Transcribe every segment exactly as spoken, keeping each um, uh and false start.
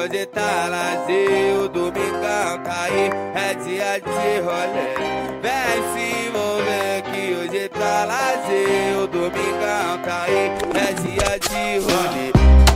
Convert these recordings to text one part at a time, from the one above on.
hoje tá lazer, o domingão tá aí, é dia de rolê. Vem se envolver que hoje tá lazer, o domingão tá aí, é dia de rolê.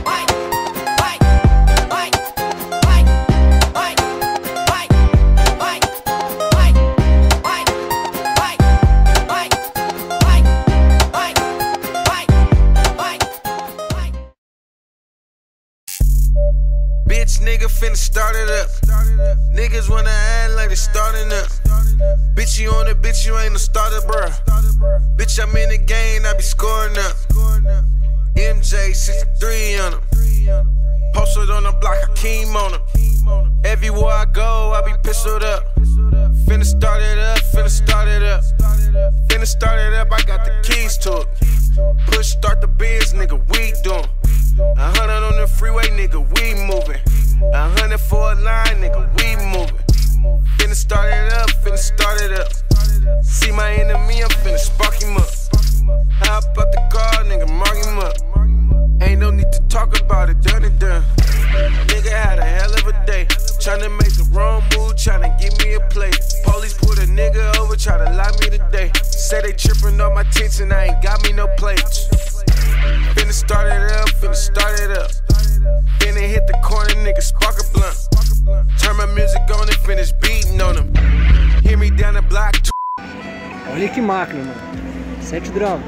Bitch, nigga finna start it up. Niggas wanna act like they starting up. Bitch, you on it, bitch, you ain't no starter, bruh. Bitch, I'm in the game, I be scoring up. M J sixty-three on them. Posted on the block, Hakeem on them. Everywhere I go, I be pistoled up. Finna start it up, finna start it up. Finna start it up, I got the keys to it. Push start the biz, nigga, we doing. A hundred on the freeway, nigga, we moving. A hundred for a line, nigga, we moving. Finna start it up, finna start it up. See my enemy, I'm finna spark him up. Hop out the car, nigga, mark him up. Ain't no need to talk about it, done and done. Nigga had a hell of a day. Tryna make the wrong move, tryna give me a play. Police pulled a nigga over, tryna lie me today. Say they tripping on my tits and I ain't got me no plates. Finna start it up, finna start it up. Finna hit the corner, nigga, spark a blunt. Turn my music on and finish beating on them. Hear me down the block. Olha que máquina, mano. Sete drama.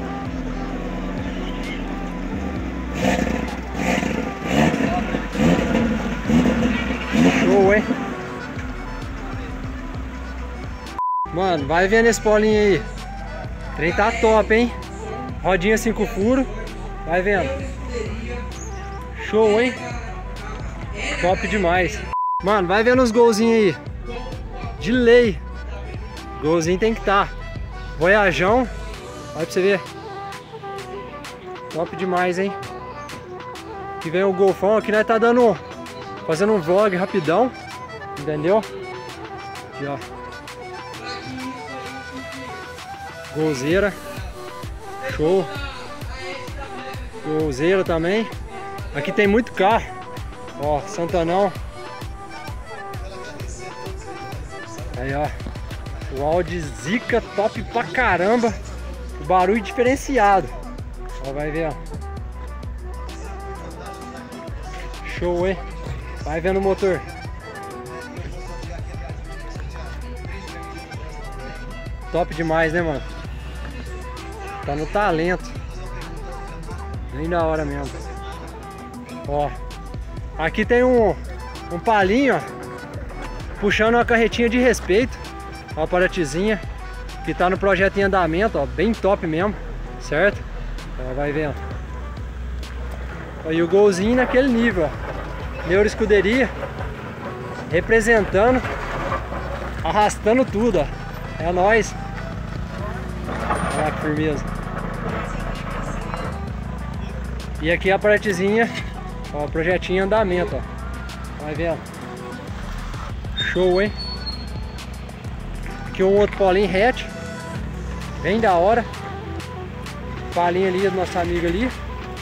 Show, hein? Mano, vai vendo esse polinho aí. O trem tá top, hein? Rodinha cinco furos. Vai vendo. Show, hein? Top demais. Mano, vai vendo os golzinhos aí. De lei. Golzinho tem que estar. Tá. Voyajão. Olha pra você ver. Top demais, hein? Aqui vem o golfão. Aqui nós tá dando... Fazendo um vlog rapidão. Entendeu? Aqui, ó. Golzeira. Show. Golzeira também. Aqui tem muito carro. Ó, Santanão. Aí, ó. O Audi Zica top pra caramba. O barulho diferenciado. Ó, vai ver, ó. Show, hein? Vai vendo o motor. Top demais, né, mano? Tá no talento. Bem da hora mesmo. Ó. Aqui tem um, um palinho, ó. Puxando uma carretinha de respeito. Ó, a paratezinha. Que tá no projeto em andamento, ó. Bem top mesmo. Certo? Ó, vai vendo. Ó, e o golzinho naquele nível, ó. Neuro Escuderia. Representando. Arrastando tudo, ó. É nóis. Olha que firmeza. E aqui a partezinha, ó, projetinho em andamento, ó. Vai vendo. Show, hein? Aqui um outro polinho hatch. Bem da hora. Palinho ali do nosso amigo ali.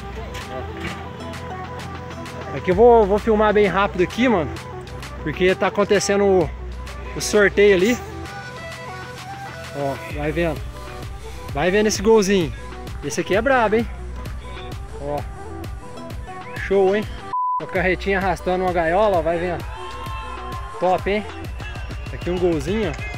Ó. Aqui eu vou, vou filmar bem rápido aqui, mano. Porque tá acontecendo o, o sorteio ali. Ó, vai vendo. Vai vendo esse golzinho. Esse aqui é brabo, hein? Ó. Show, hein? A carretinha arrastando uma gaiola, ó, vai vendo. Top, hein? Aqui um golzinho, ó.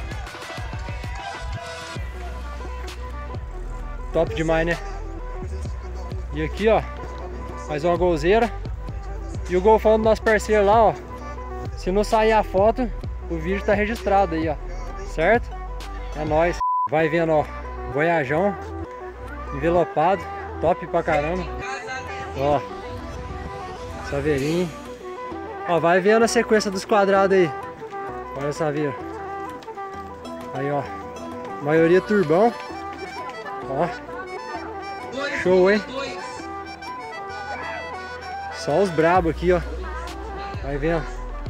Top demais, né? E aqui, ó, mais uma golzeira. E o golfão do nosso parceiro lá, ó. Se não sair a foto, o vídeo tá registrado aí, ó. Certo? É nóis. Vai vendo, ó. Voyajão. Envelopado. Top pra caramba. Ó. Saveirinho. Ó, vai vendo a sequência dos quadrados aí. Olha a saveira. Aí, ó. Maioria turbão. Ó. Show, hein? Só os brabos aqui, ó. Vai vendo.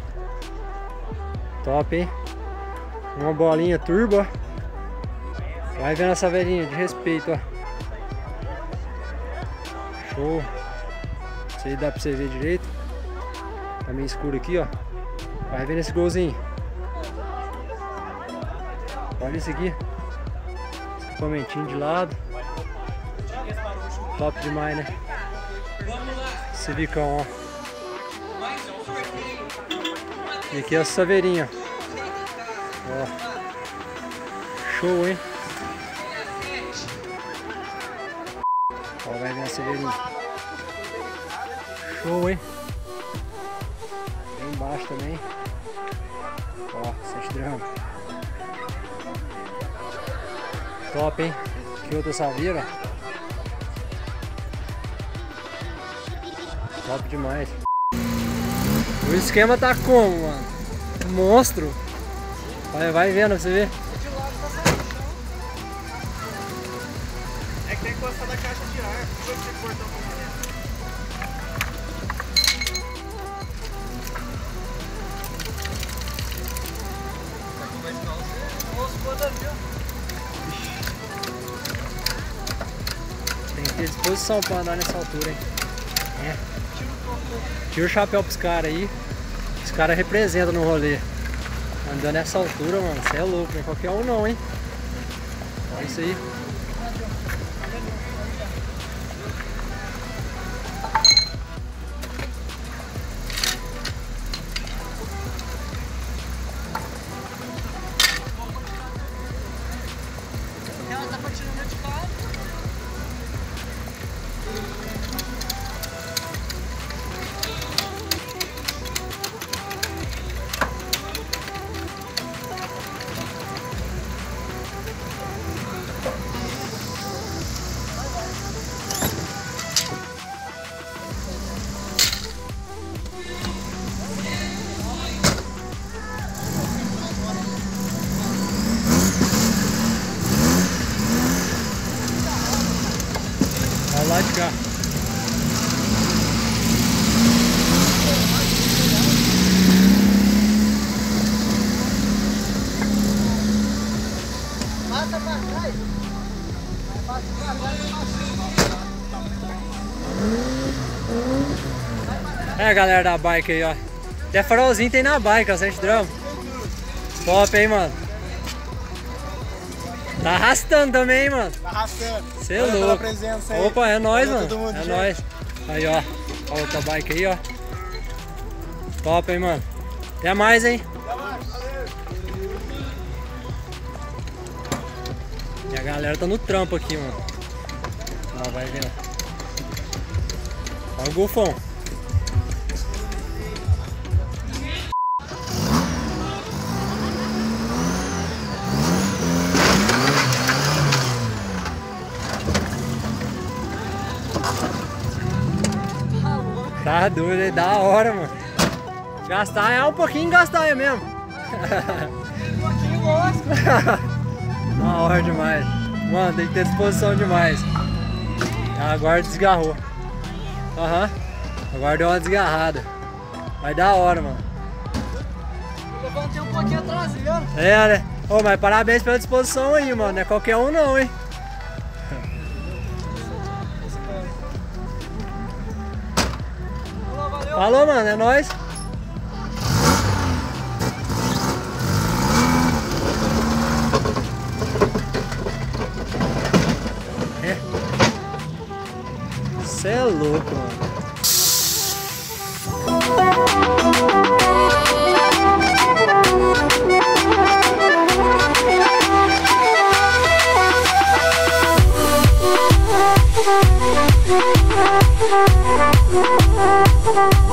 Top, hein? Uma bolinha turbo, ó. Vai vendo essa velhinha de respeito, ó. Show. Isso aí dá pra você ver direito. Tá meio escuro aqui, ó. Vai ver nesse golzinho. Olha isso aqui. Escapamentinho de lado. Top demais, né? Civicão, ó. E aqui é a saveirinha. Ó. Show, hein? Ó, vai ver a saveirinha. Show, hein? Bem embaixo também. Ó, sete dramas. Top, hein? Aqui outra saveira. Top demais. O esquema tá como, mano? Monstro. Vai, vai vendo pra você ver. É que tem que gostar da caixa de ar. Deixa eu te cortar um pouco. Tem que ter disposição pra andar nessa altura, hein? É. Tira o chapéu pros caras aí. Os caras representam no rolê. Andando nessa altura, mano, você é louco, não é qualquer um não, hein? Olha isso aí. Ela tá patinando de carro. Olha lá de cá. Passa pra trás. Passa pra trás. É a galera da bike aí, ó. Até farolzinho tem na bike, ó, sete dramas. Top, hein, mano. Tá arrastando também, hein, mano. Tá arrastando. Cê é Valeu pela louco. presença aí. Opa, é nóis, Valeu mano. todo mundo, É gente. nóis. Aí, ó. A outra bike aí, ó. Top, hein, mano. Até mais, hein. E a galera tá no trampo aqui, mano. Ó, vai vendo. Olha o golfão. Tá doido, é da hora, mano. Gastar é um pouquinho gastar é mesmo. Um pouquinho gosto. Da hora demais. Mano, tem que ter disposição demais. Agora desgarrou. Aham. Uhum. Agora deu uma desgarrada. Mas da hora, mano. Eu levantei um pouquinho a traseira. É, né? Ô, mas parabéns pela disposição aí, mano. Não é qualquer um não, hein? Falou, mano, é nóis. É. Cê é louco, mano. We'll be right back.